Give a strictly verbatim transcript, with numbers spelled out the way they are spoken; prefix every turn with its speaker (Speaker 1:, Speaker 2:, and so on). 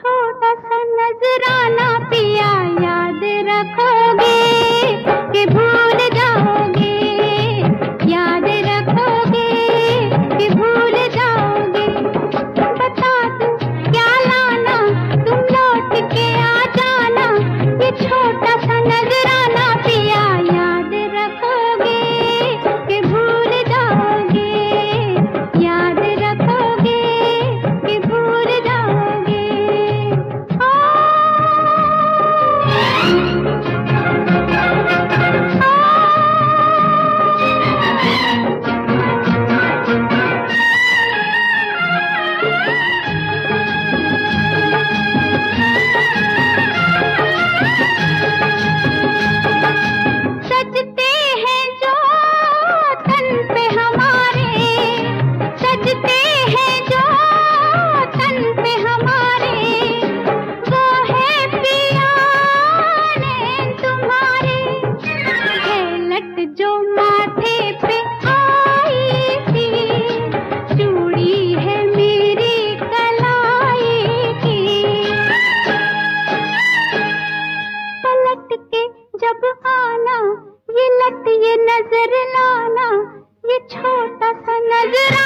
Speaker 1: छोटा सा नजराना पिया याद रखोगे कि भूल जाओगे, याद रखोगे कि भूल जाओगे। बता दूं क्या लाना, तुम लौट के आ जाना, ये छोटा सा नजराना पिया याद रखोगे कि भूल जाओगे, याद रखोगे कि भूल जाओगे। आ, सजते हैं जो तन पे हमारे, सजते हैं जो तन पे हमारे, वो है पिया ने तुम्हारे। है लट जो माथे पे आई थी, चूड़ी है मेरी कलाई की। पलट के जब आना, ये लट ये नजर लाना, ये छोटा सा नजर